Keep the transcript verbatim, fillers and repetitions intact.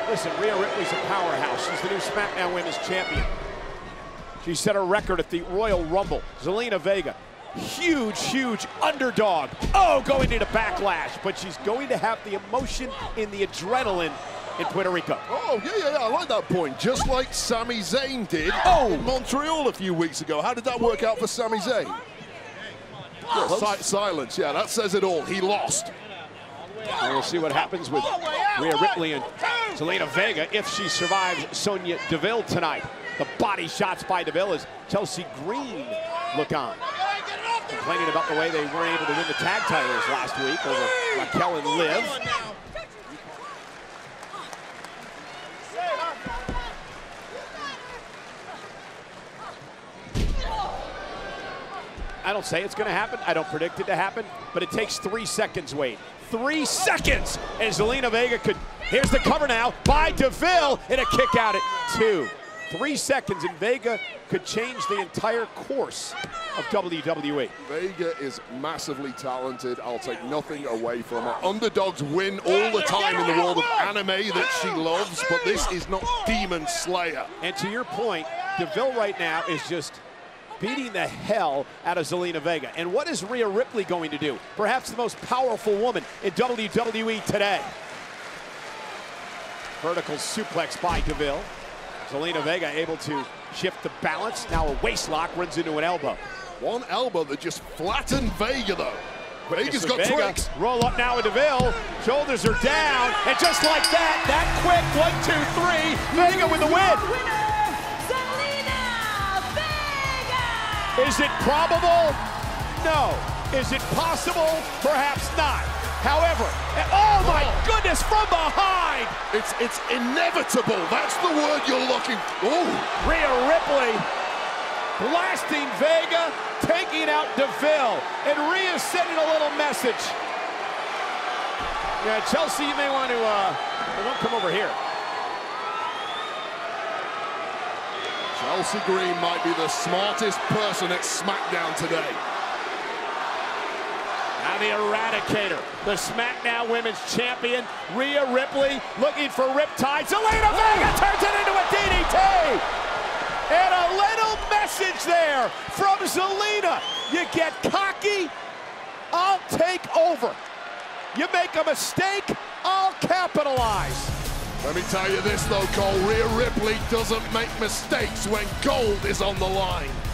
Listen, Rhea Ripley's a powerhouse. She's the new SmackDown Women's Champion. She set a record at the Royal Rumble. Zelina Vega, huge, huge underdog. Oh, going into Backlash, but she's going to have the emotion and the adrenaline in Puerto Rico. Oh, yeah, yeah, yeah, I like that point. Just like Sami Zayn did oh. in Montreal a few weeks ago. How did that work out for Sami Zayn? Yeah, si silence, yeah, that says it all. He lost. And we'll see what happens with Rhea Ripley and Zelina Vega if she survives Sonya Deville tonight. The body shots by Deville as Chelsea Green look on. Complaining about the way they weren't able to win the tag titles last week over Raquel and Liv. I don't say it's going to happen. I don't predict it to happen, but it takes three seconds, Wade. Three seconds! And Zelina Vega could, here's the cover now by Deville, and a kick out at two. Three seconds, and Vega could change the entire course of W W E. Vega is massively talented. I'll take nothing away from her. Underdogs win all the time in the world of anime that she loves, but this is not Demon Slayer. And to your point, Deville right now is just beating the hell out of Zelina Vega. And what is Rhea Ripley going to do? Perhaps the most powerful woman in W W E today. Vertical suplex by Deville. Zelina Vega able to shift the balance. Now a waist lock runs into an elbow. One elbow that just flattened Vega though. Vega's got Vega, tricks. Roll up now with Deville. Shoulders are down. And just like that, that quick one, two, three. Vega with the win. Is it probable? No. Is it possible? Perhaps not. However, oh my goodness, from behind! It's it's inevitable. That's the word you're looking for. Oh. Rhea Ripley blasting Vega, taking out Deville, and Rhea sending a little message. Yeah, Chelsea, you may want to, uh, well, don't come over here. Chelsea Green might be the smartest person at SmackDown today. Now the Eradicator, the SmackDown Women's Champion, Rhea Ripley looking for Riptide. Zelina Vega turns it into a D D T! And a little message there from Zelina. You get cocky, I'll take over. You make a mistake, I'll capitalize. Let me tell you this though, Cole, Rhea Ripley doesn't make mistakes when gold is on the line.